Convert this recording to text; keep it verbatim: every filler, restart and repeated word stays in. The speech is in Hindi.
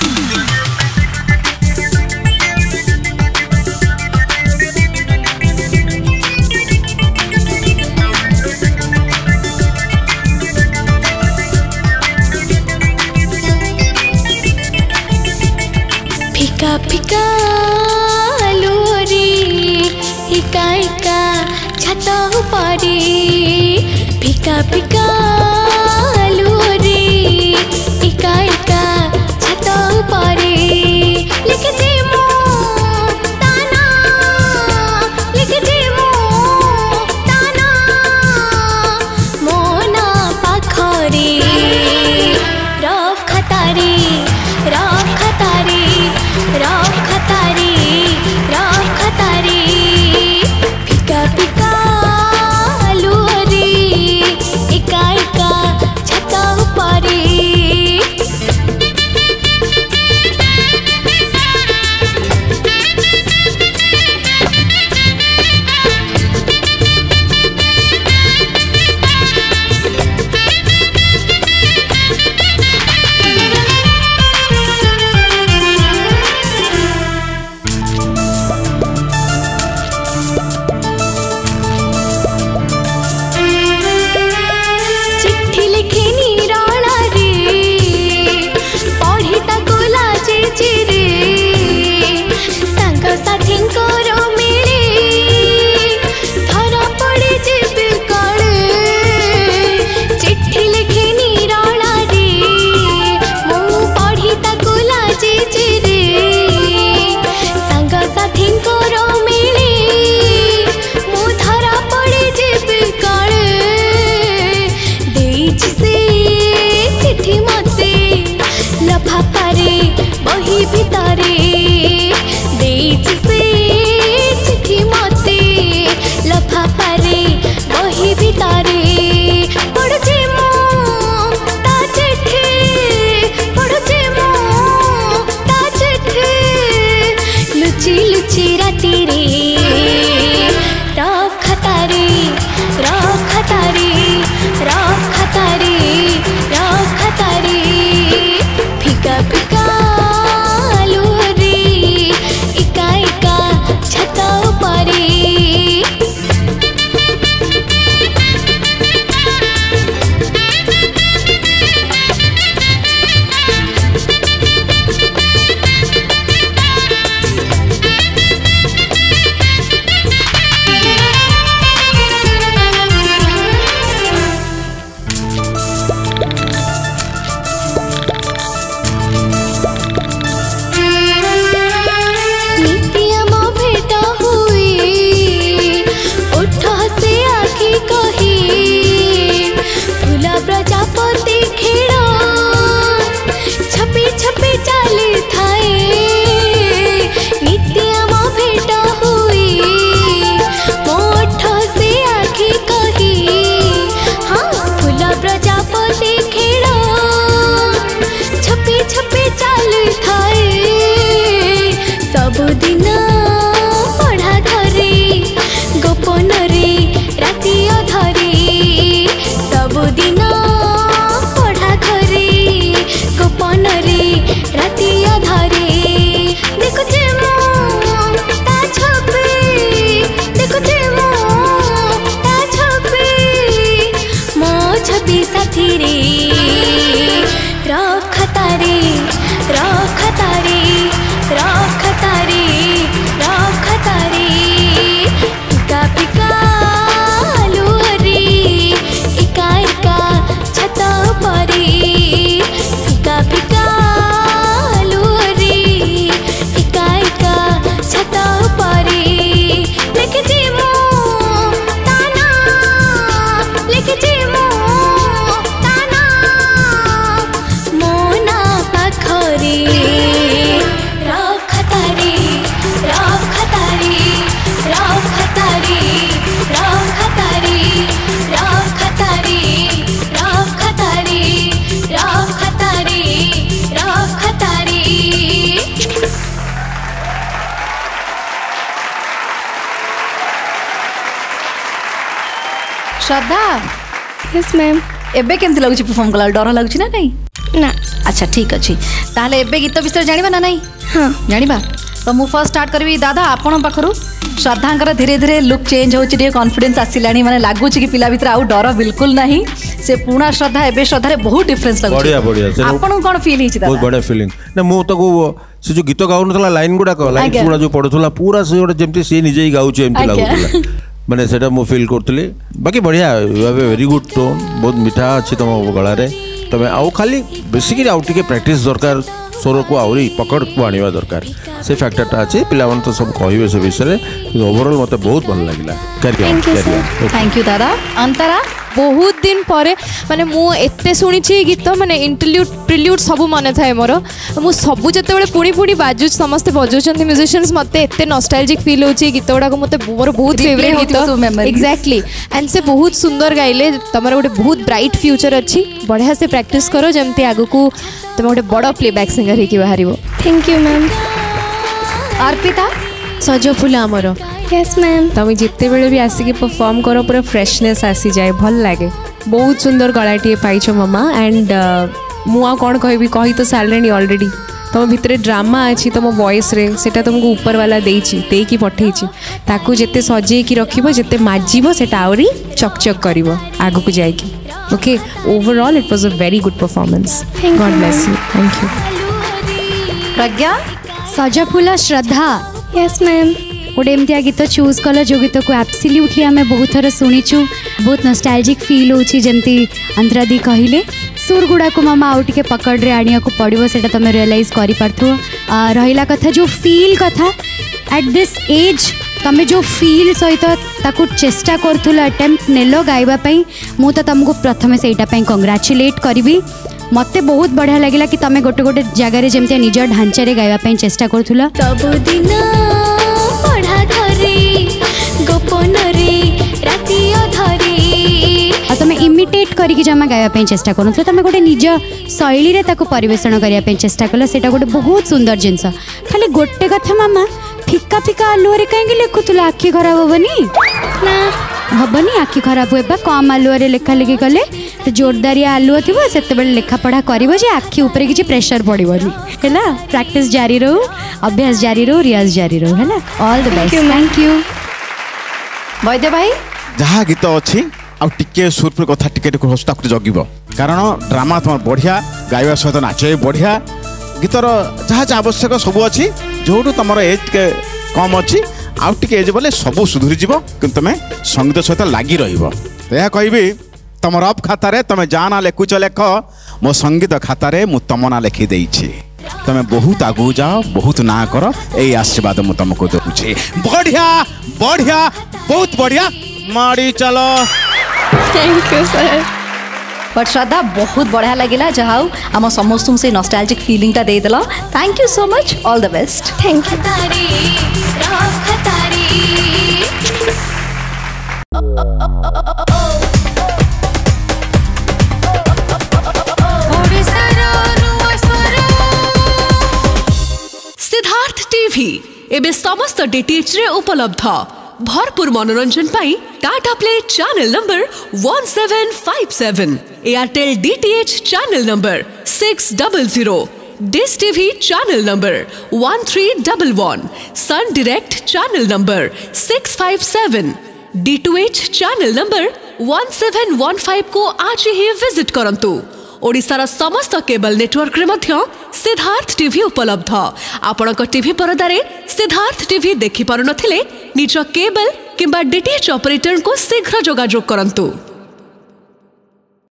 फिका फिका लोरी इका इका छत उपरी फिका फिका लोरी इका इका छत उपरी लिखिजे मो ताना लिखिजे मो ताना मोना पाखरी रफ खतारी रफ खतारी रफ खतारी रफ खतारी फिका फिका लोरी इका इका छत उपरी बही भितरे देइछि से चिट्ठी मते लफाफारे बही भितरे पढ़ुछि मो ता चिट्ठी पढ़ुछि मो ता चिट्ठी लुचि लुचि राति रे रफ खतारे रफ खतारे रफ खतारे रफ खतारे फिका फिका प्रजापति खेड़ छपी छपी चली थाए नित्याम भेट हुई मोठ से आखि कही हाँ फूल प्रजापति खेड़ छपी छपी चली थाए सबुदिन पढ़ा घरे गोपन रे राति अधरे सबुदिन गोपन रे राति अधरे देखुचे मो ता छवि देखुचे मो ता छवि मो छवि साथी रे रफ खतारे रफ खतारे रफ खतारे रफ खतारे फिका फिका लोरी इका इका छत उपरी फिका फिका लोरी इका इका छत उपरी लिखिछि मो ताना लिखिछि मो ताना मोना पाखरी रफ खतारी रफ खतारी रफ खतारी रफ खतारी रफ खतारी रफ खतारी रफ खतारी रफ खतारी श्रद्धा यस मैम एबे केमती लगुच परफॉर्म कला डर लगुच ना नहीं ना। अच्छा ठीक अच्छे ताहले एबे गीत विषय जानिबा ना नहीं? हाँ जानिबा तो मु फर्स्ट स्टार्ट करबी दादा आपण पाखरु श्रद्धांकर धीरे धीरे लुक चेंज होची टे कॉन्फिडेंस आसिलानी माने लागुची कि पिला भीतर आउ डर बिल्कुल नहीं से पुणा श्रद्धा एबे श्रद्धा रे बहुत डिफरेंस लागुची बढ़िया बढ़िया आपण कोन फील हिची दादा बहुत बढ़िया फीलिंग ना मु तो से जो गीत गाउनथला लाइन गुडा को लाइन गुडा जो पढुथला पूरा से गोटे जेमती से निजे ही गाउची एमती लागुथला माने सेटा मु फील करतली बाकी बढ़िया you have a very good tone बहुत मीठा अछि तम गला रे तमे आउ खाली बेसिकली आउ टिके प्रैक्टिस दरकार स्वर को आउरी पकड़ को आनिबा दरकार से फैक्टरटा अछि पिलावन तो सब कहिबे से विषय रे ओवरऑल मते बहुत भल लागिला carry on carry on thank you दादा अंतरा बहुत दिन परे माने मु एते सुनिछि गीत माने इंटरल्यूड प्रिल्यूड सब मन थाए मोर मु सब जते बेले पुणी पुणी बाजू समस्त बजाउछन्ती म्यूजिशियंस मते एते नॉस्टैल्जिक फील होछि गीत गुडा को मते मोर बहुत फेवरेट गीत एग्जैक्टली एंड से बहुत सुंदर गाइले तमर गोटे बहुत ब्राइट फ्यूचर अछि बढ़िया से प्रैक्टिस करो जेमती आगु को तुम गोटे बड़ प्लेबैक सिंगर हे कि बाहरिबो थैंक यू मैम। अर्पिता सज फूल आमर यस मैम। तुम जिते बेले भी आसिक परफॉर्म करो पूरा फ्रेशनेस आसी जाए भल लगे बहुत सुंदर गलाटी पाइछ मामा एंड मुआ कौन कहबी कही तो सारे ऑलरेडी तुम भितर ड्रामा अच्छी तुम वॉइस रे सेटा तुमको ऊपर वाला देइछि देकी पठेइछि ताकू जेते सजे की रखिबो जेते माजिबो सेटा आउरी चकचक करिवो आगु को जायकी okay overall it was a very good performance God bless you thank you. Pragya सजा फूल श्रद्धा यस मैम। गोटे एमतिया गीत चूज कल जो गीत को एब्सोल्युटली आम बहुत थर शुणीचु बहुत नॉस्टैल्जिक फील होची जेमती अंतरा दी कहले सुर गुड़ा को मामा आउ टिके पकड़ रे आनिया को पड़िबो सेटा तमे रियलाइज करि पारथु रहिला कथा जो फील कथा एट दिस एज तमे जो फील सहित ताकू चेष्टा करथुला अटेम्प्ट नेलो गाइबा पई मु तो तुमको प्रथमे सेटा पई कांग्रेचुलेट करबी मते बहुत बढ़िया लगिला कि तमे गोटे गोटे जगह जमती निज ढांचा रे गाइबा पई चेष्टा करथुला सब दिन पढ़ा धरी गोपन रे राति अधरी आ तमे इमिटेट करिकि जमा गाइबा पई चेष्टा करथुला तमे गोटे निज शैली रे ताकू परिवेषण करिया पई चेष्टा कला सेटा गोटे बहुत सुंदर जिंस खाली गोटे कथा मामा फिका फिका आलुआ रे काहे लिखुतुला आखि खराब होबनी ना हबनी आखि खराब होबा कम आलुआ रे लेखा लेखि कले जोरदारिया आलुआ थिबो सेते बेले लेखा पढ़ा करिवो जे आखि ऊपर किछि प्रेशर पड़िबोनी हैला प्रैक्टिस जारी रहू अभ्यास जारी रहू रियाज जारी रहू हैला all the best thank you. Vaidya भाई जहाँ गीत अच्छी आ टिके सुरपुर कथा टिके टिके हस्ताक जगिब कारण ड्रामा तुम बढ़िया गाइबा सहित नाच बढ़िया गीतर जहाँ जहाँ आवश्यक सब अच्छी जो तुम एज टे कम अच्छी आउ टिके एज बोले सब सुधरीज कि तुम संगीत सहित लगी रही तुम रफ खातार तुम जाना लेखुच लेख मो संगीत खातार मु तुम ना लिखिदे तुम बहुत आगू जाओ बहुत ना कर यही आशीर्वाद मु तुमको दूचे बढ़िया बढ़िया बहुत बढ़िया माड़ी चलो thank you sir. But Shraddha बहुत बढ़िया लगिला जहाउ आम समस्त से नॉस्टैल्जिक फीलिंग टा दे देला thank you so much all the best thank you. Siddharth TV एबे समस्त डीटीएच रे उपलब्ध भरपूर मनोरंजन पाई Tata play channel number one seven five seven Airtel DTH channel number six double zero dish TV channel number one three double one Sun Direct channel number six five seven D two H channel number one seven one five को आज ही विजिट करंतु। ओडिशार समस्त केबल नेटवर्क रे मध्य सिद्धार्थ टीवी उपलब्ध आपण टीवी परदारे सिद्धार्थ टीवी देखि पारु नथिले निज केबल किंबा डीटीएच ऑपरेटर को शीघ्र जोगाजोग करंतु।